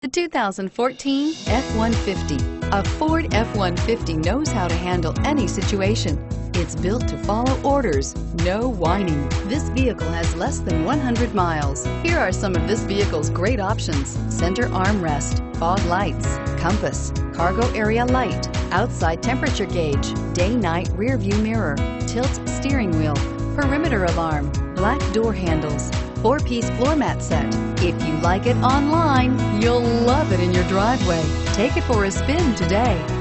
The 2014 F-150. A Ford F-150 knows how to handle any situation. It's built to follow orders, no whining. This vehicle has less than 100 miles. Here are some of this vehicle's great options: center armrest, fog lights, compass, cargo area light, outside temperature gauge, day-night rear view mirror, tilt steering wheel, perimeter alarm, black door handles, 4-piece floor mat set. If you like it online, you'll love it in your driveway. Take it for a spin today.